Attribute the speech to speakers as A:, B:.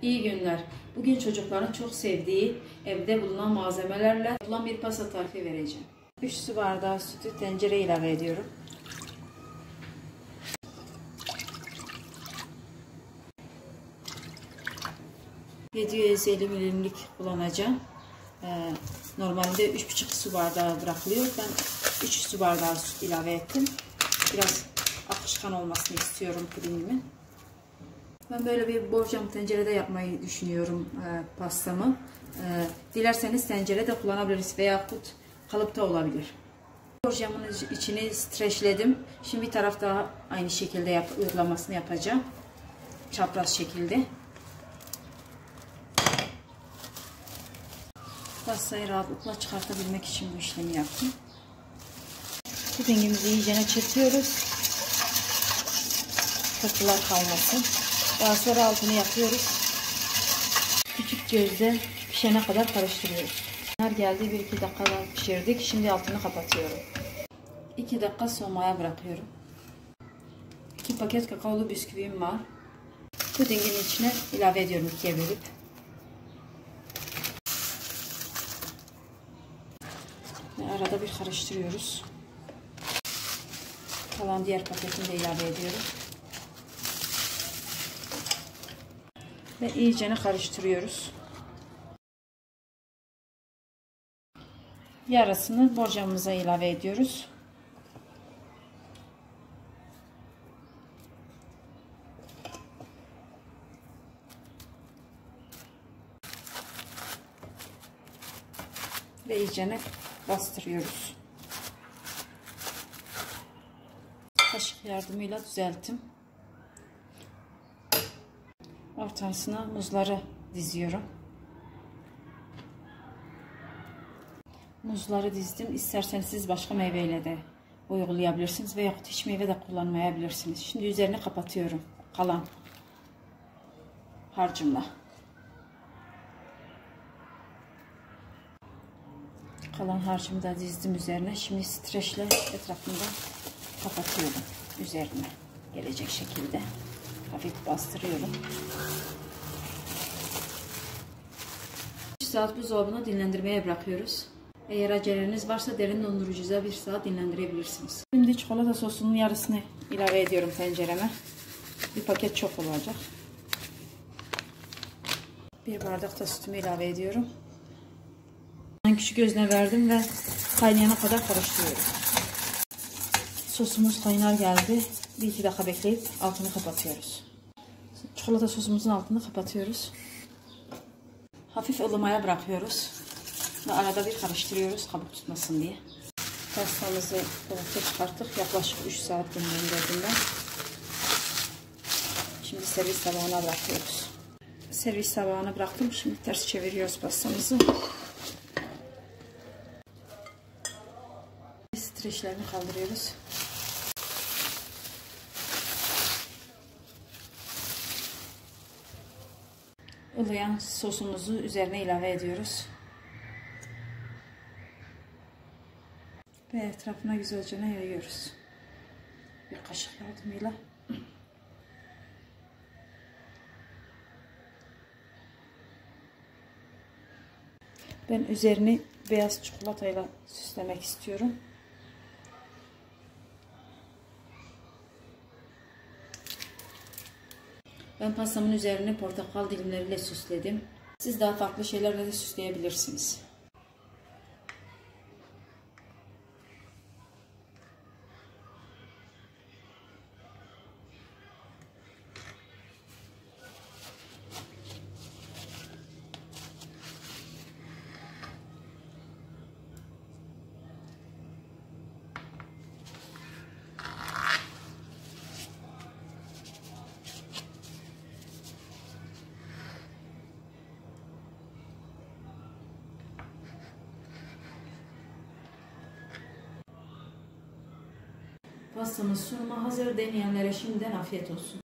A: İyi günler. Bugün çocukların çok sevdiği evde bulunan malzemelerle yapılan bir pasta tarifi vereceğim. 3 su bardağı sütü tencereye ilave ediyorum. ...750 milimlik kullanacağım. Normalde 3,5 su bardağı bırakılıyor. Ben 3 su bardağı süt ilave ettim. Biraz akışkan olmasını istiyorum pudingimin. Ben böyle bir borcam tencerede yapmayı düşünüyorum pastamı. Dilerseniz tencerede kullanabiliriz veya kalıpta olabilir. Borcamın içini streçledim. Şimdi bir taraf daha aynı şekilde uygulamasını yapacağım. Çapraz şekilde. Pastayı rahatlıkla çıkartabilmek için bu işlemi yaptım. Pudingimizi iyicene çırpıyoruz. Katılar kalmasın. Daha sonra altını yakıyoruz. Küçük gözde pişene kadar karıştırıyoruz. Geldi 1-2 dakika pişirdik. Şimdi altını kapatıyorum. 2 dakika soğumaya bırakıyorum. 2 paket kakaolu bisküvim var. Pudingin içine ilave ediyorum 2'ye bölüp. Ve arada bir karıştırıyoruz. Kalan diğer paketini de ilave ediyorum. Ve iyicene karıştırıyoruz. Yarısını borcamımıza ilave ediyoruz. Ve iyicene bastırıyoruz. Kaşık yardımıyla düzelttim. Ortasına muzları diziyorum. Muzları dizdim. İsterseniz siz başka meyveyle de uygulayabilirsiniz veya hiç meyve de kullanmayabilirsiniz. Şimdi üzerini kapatıyorum. Kalan harcımla. Kalan harcımı da dizdim üzerine. Şimdi streçle etrafından kapatıyorum. Üzerine gelecek şekilde. Hafif bastırıyorum. 3 saat buzdolabına dinlendirmeye bırakıyoruz. Eğer aceleniz varsa derin dondurucuda 1 saat dinlendirebilirsiniz. Şimdi çikolata sosunun yarısını ilave ediyorum tencereme. Bir paket çok olacak. 1 bardak da sütümü ilave ediyorum. Küçük gözüne verdim ve kaynayana kadar karıştırıyorum. Sosumuz kaynar geldi. 1-2 dakika bekleyip altını kapatıyoruz. Çikolata sosumuzun altını kapatıyoruz. Hafif ılımaya bırakıyoruz. Ve arada bir karıştırıyoruz kabuk tutmasın diye. Pastamızı dolapta çıkarttık. Yaklaşık 3 saat dinlendirdim ben. Şimdi servis tabağına bırakıyoruz. Servis tabağına bıraktım. Şimdi ters çeviriyoruz pastamızı. Streçlerini kaldırıyoruz. Ilıyan sosumuzu üzerine ilave ediyoruz. Ve etrafına güzelce yayıyoruz. Bir kaşık yardımıyla. Ben üzerini beyaz çikolatayla süslemek istiyorum. Ben pastamın üzerini portakal dilimleriyle süsledim. Siz daha farklı şeylerle de süsleyebilirsiniz. Pastamız sunuma hazır. Deneyenlere şimdiden afiyet olsun.